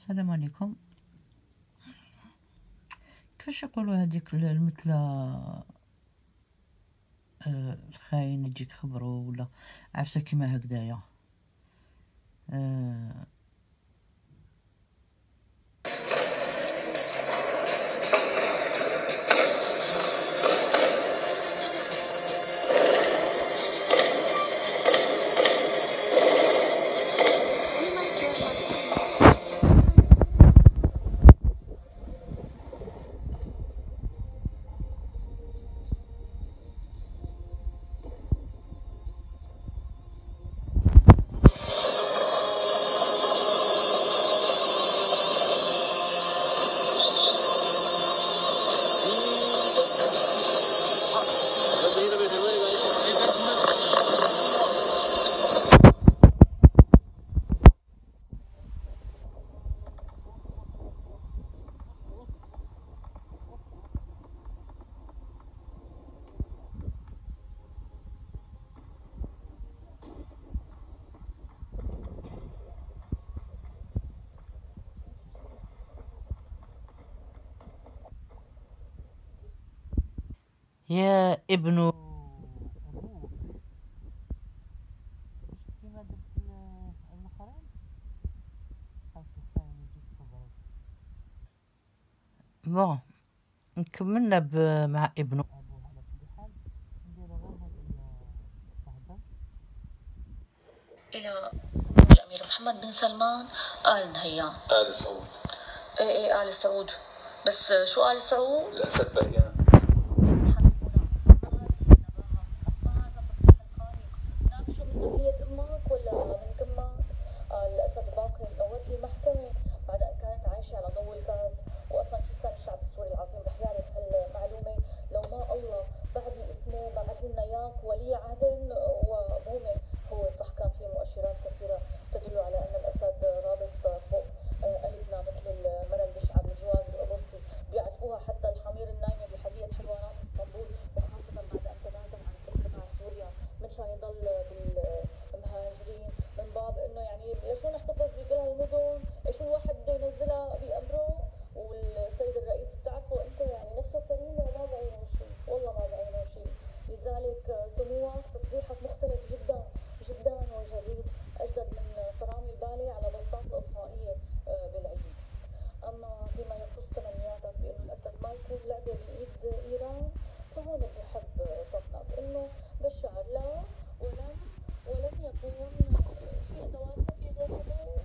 السلام عليكم. كيفاش يقولوا هذيك المثلى الخاين يجيك خبرو ولا عفسه كيما هكذايا. يا ابن أبوك كيما درت الآخرين خاص الخاين يجيك خبرو. بون كملنا مع ابن أبوه. على كل حال نديرو غير هاد الصهبة إلى الأمير محمد بن سلمان آل نهيان. آل سعود. إيه آل سعود. بس شو آل سعود؟ الأسد بهيان. ولي عهد وابوه هو صح كان في مؤشرات كثيره تدل على ان الاسد رابط فوق قلبنا مثل المرأة البشعه بالجواز القبرصي بيعرفوها حتى الحمير النايمه بحديقه حيوانات اسطنبول، وخاصه بعد ان تنازل عن الفكر مع سوريا مشان يضل بالمهاجرين من باب انه يعني ليش نحتفظ بكل هالمدن؟ ايش الواحد بده ينزلها بامره؟ والسيد الرئيس بتعرفوا انت يعني نفسه كريمه وما بعينه شيء، والله ما بعينه شيء. لذلك سموك تصريحك مختلف جدا جدا وجديد، اجدد من صرامي البالي على بساط الاطفائيه بالعيد. اما فيما يخص تمنياتك بانه الاسد ما يكون لعبه بايد ايران، فهون بحب صدقك انه بالشعر لا ولن يكون في ادوات في غير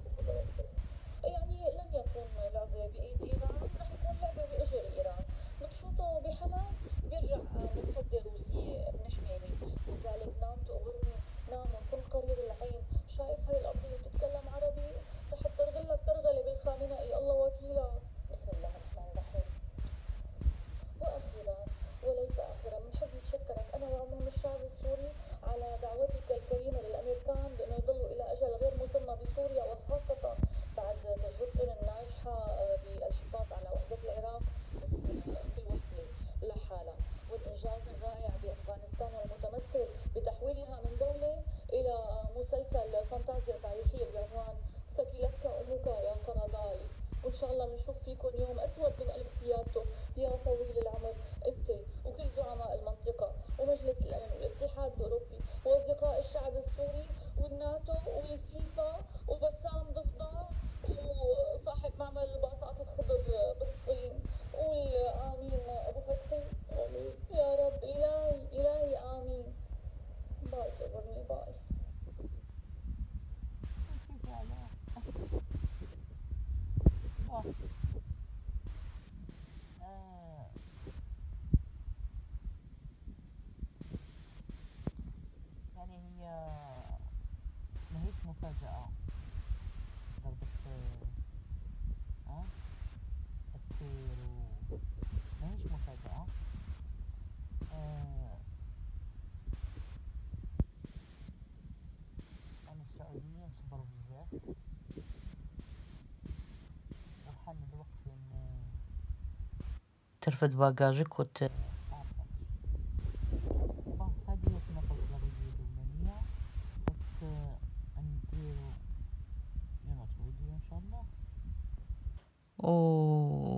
يعني لن يكون لعبه بايد ايران، رح يكون لعبه باجر ايران. بتشوطه بحلب بيرجع بتصدي روسيا ابن حميمي. لذلك نام تقبرني نام وكن قرير العين، شايف هاي الارضيه بتتكلم عربي رح ترغلك ترغله بالخامنئي الله وكيلك. بسم الله الرحمن الرحيم. واخيرا وليس اخرا بنحب نتشكرك انا وعموم الشعب السوري على دعوتك الكريمه للامريكان بانه يضلوا الى اجل غير مسمى بسوريا، وخاصه بعد تجربتهم الناجحه بالحفاظ على وحده العراق بالوحده لحالها، والانجاز الرائع بافغانستان والمتمثل بتحويلها من دوله الى مسلسل فانتازيا تاريخيه بعنوان سكلتك امك يا قرضاي. وان شاء الله بنشوف فيكم يوم اسود من قلب قيادته يا طويل العمر، انت وكل زعماء المنطقه ومجلس الامن والاتحاد الاوروبي واصدقاء الشعب السوري والناتو والفيفا وبسام ضفدع وصاحب معمل الباصات الخضر بالصين. قول امين ابو فتحي. امين يا رب. الهي امين. باي تقبرني باي. يعني هي ماهيش مفاجأة ضربة السير ماهيش مفاجأة. يعني السعوديين صبروا بزاف وحان الوقت ان ترفد باجاجك هذه كما قلت الفيديو الأولانية نديرو فيديو ان شاء الله و